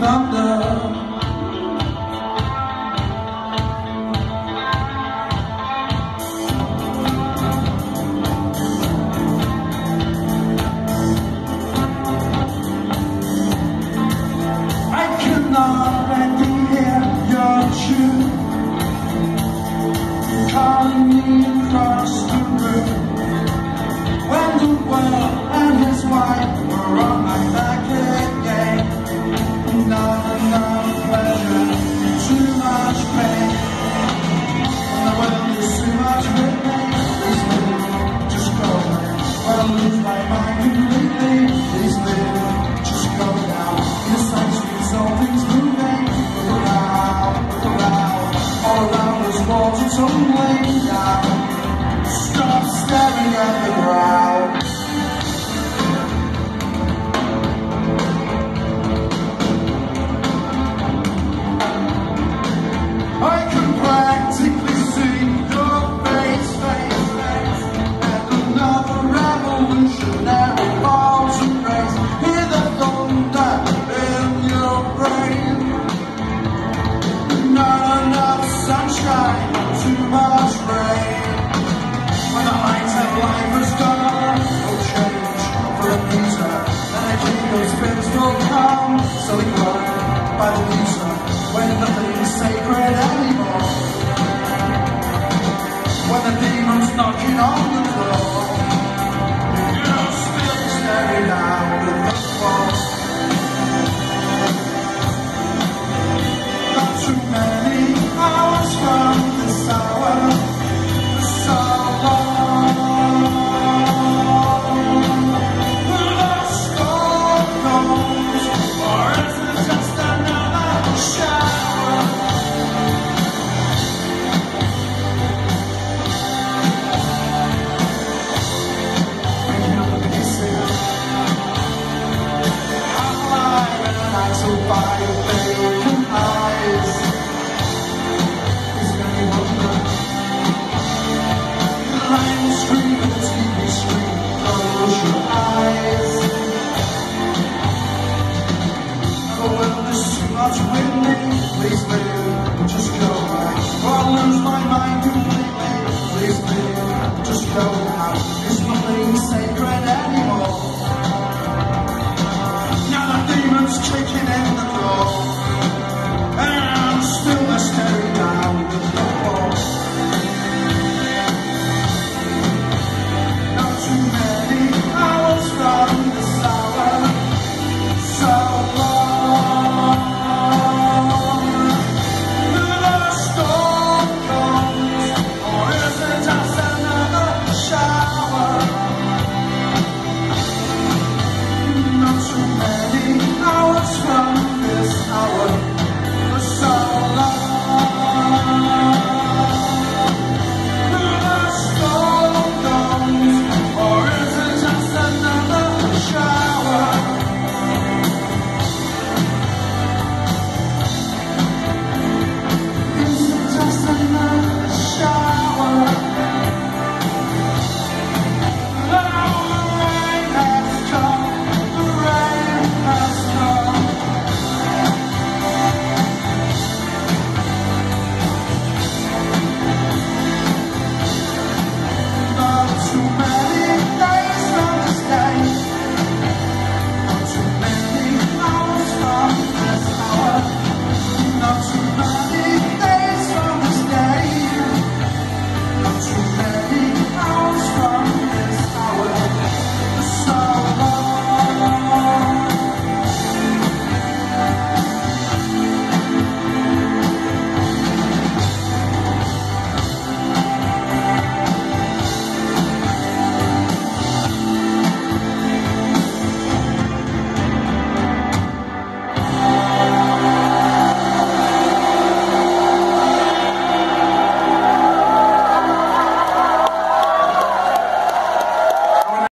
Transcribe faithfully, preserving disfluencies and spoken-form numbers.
under. Calling me across the room when the world and his wife were on my back again. Not enough pleasure, too much pain. When the world is too much with me, please live, just go away. Or I'll lose my mind completely. Please live, just go down. In the sun streets, all things moving. Look around, look around. All around us, walls are tumbling down. Stop staring at the ground. I can practically see your face, face, face, and another revolutionary falls to grace. Hear the thunder in your brain. Not enough sunshine, too much rain. When the lights of life is gone, no change for a pizza. And a king of spirits will come, slowly grown by the visa. When nothing is sacred anymore. When the demon's knocking on the door, you're still staring down with the wall. Not too many hours from this hour, so long. The storm goes, or is it just another shower? When you look at yourself, I'm alive and I'm not so by your vacant eyes. Is there anyone good? The line will scream at the T V screen. Close your eyes. The world is too much with me. Please live.